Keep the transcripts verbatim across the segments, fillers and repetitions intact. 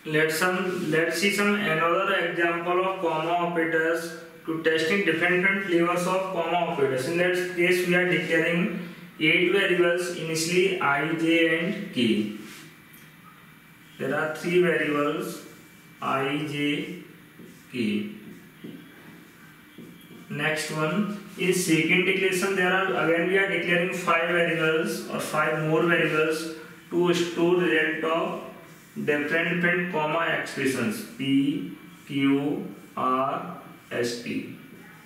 Let's some let's see some another example of comma operators to testing different different flavors of comma operators. In that case, we are declaring eight variables initially I, j, and k. There are three variables I, j, k. Next one is second declaration. There are again we are declaring five variables or five more variables to store result of different different comma expressions p, q, r, s, t.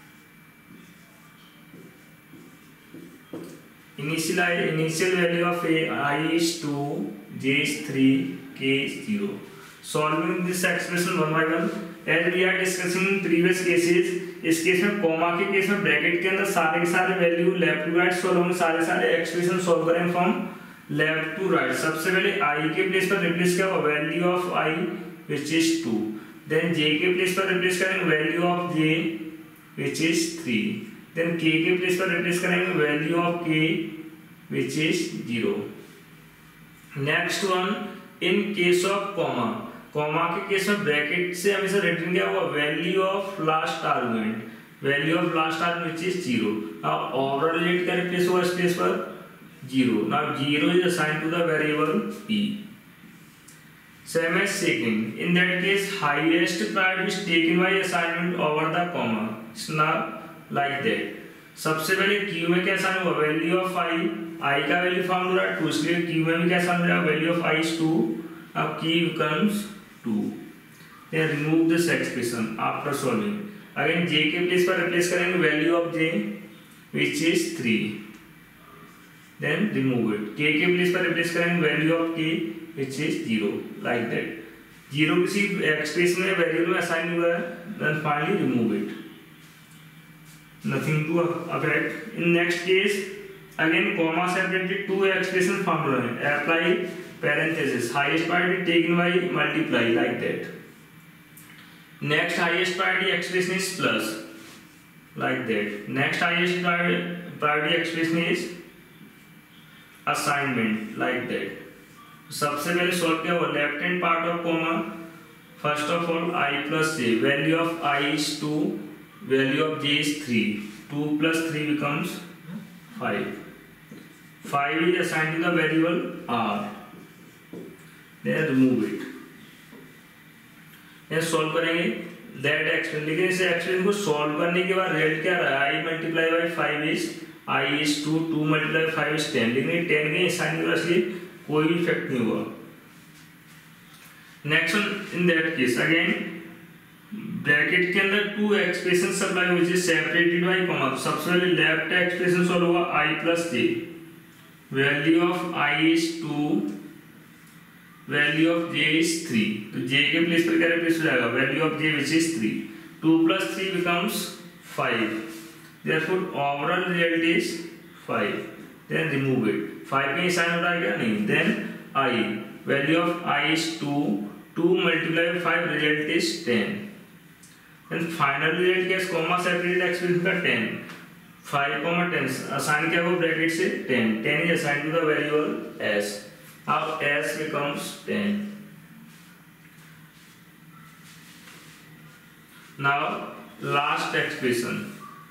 Initial initial value of a I is two, j is three, k is zero. Solving this expression one by one. As we are discussing in previous cases, इस case में comma के case में bracket के अंदर सारे के सारे value left to right solve होंगे, सारे सारे एक्सप्रेशन सॉल्व करेंगे फ्रॉम लेफ्ट टू राइट. सबसे पहले i के प्लेस पर रिप्लेस किया होगा value of i which is two. Then j के प्लेस पर रिप्लेस करेंगे value of j which is three. Then k के प्लेस पर रिप्लेस करेंगे value of k which is zero. Next one in case of comma, comma के case में bracket से हमेशा रिटर्न किया हुआ value of last argument, value of last argument which is zero. अब ओवरऑल रिजल्ट का रिप्लेस हुआ स्पेस पर zero. Now zero is assigned to the variable p. Same as second. In that case, highest priority is taken by assignment over the comma. It's not like that. सबसे पहले q में क्या assign हुआ value of i, i का value found हो रहा है to, इसलिए q में भी क्या असाइन हो रहा है value of i is two. अब k becomes two. Then remove this expression after solving. Again j के प्लेस पर रिप्लेस करेंगे value of j which is three. Then remove it. k के प्लेस पर रिप्लेस करेंगे value of k which is zero. Like that. Zero किसी expression में variable में assign हुआ है. Then finally remove it. Nothing to affect. In next case, again comma separated two expression found रहे हैं. Apply parenthesis. Highest priority taken by multiply like that. Next highest priority expression is plus like that. Next highest priority expression is assignment like that. सबसे पहले solve किया हुआ left hand part of comma. First of all i plus j, value of i is two, value of j is three. two plus three becomes five. five is assigned to the variable r. Then remove it. Then solve करेंगे that expression. लेकिन इस expression को solve करने के बाद result क्या रहा है i multiply by five is i is two, two multiply by five is ten. लेकिन ten के असाइन हुआ इसलिए कोई इफेक्ट नहीं हुआ. Next one in that case again bracket के अंदर two expression supply which is separated by comma. सबसे पहले लेफ्ट एक्सप्रेशन सॉल्व होगा i plus j, value of i is two, value of j is three. तो j के place पर क्या replace हो जाएगा value of j which is three. two plus three becomes five. therefore overall result is five. then remove it. five में sign हो रहा है क्या नहीं. then i, value of i is two, two multiply by five result is ten. then final result क्या है comma separated expression का ten. five comma ten assign क्या होगा ब्रैकेट से ten. ten is assigned to the variable s. Now s becomes ten. Now last expression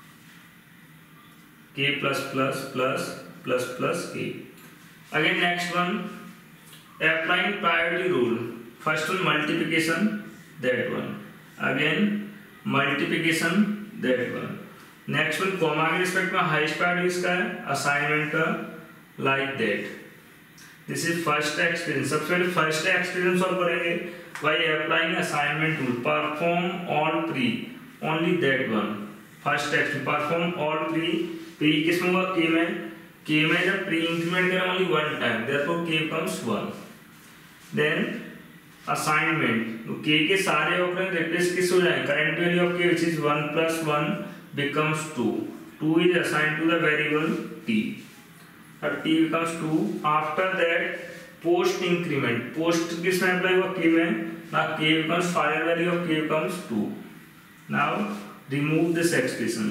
k plus plus plus plus plus k. Again next one applying priority rule. First one multiplication, that one. Again multiplication, that one. Next one comma के respect में highest priority इसका है assignment का like that. This is first expression. सबसे पहले first expression solve करेंगे by applying assignment rule. Perform all pre only that one. First expression perform all pre. Pre किसमें हुआ के में. के में जब प्री इंक्रीमेंट करें only one time therefore k becomes one. Then assignment तो k के सारे ऑपरेंड रिप्लेस किस हो जाएंगे current value of k which is one plus one becomes two. two is assigned to the variable t. अब t becomes two. After that post increment. Post किस में apply हुआ k में. Now k becomes final value of k becomes two. Now remove this expression.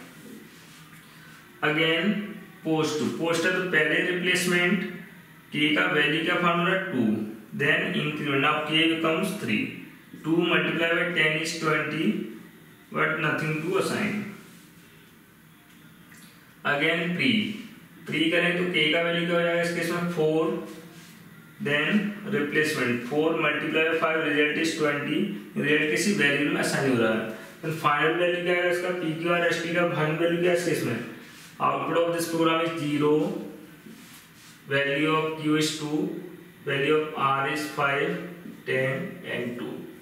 Again post. post है तो पहले replacement k का value क्या formula two. then increment. Now k becomes three. two multiplied by ten is twenty, but nothing to assign. Again pre pre करें तो k का value क्या हो जाएगा इस केस में four, then replacement four multiplied by five, result is twenty. Result किसी वैल्यू में असाइन हो रहा है. then फाइनल वैल्यू क्या है इसका p q और st का फाइनल वैल्यू क्या है इस केस में. Output of this program is zero, value of q is two, value of r is five, ten and two.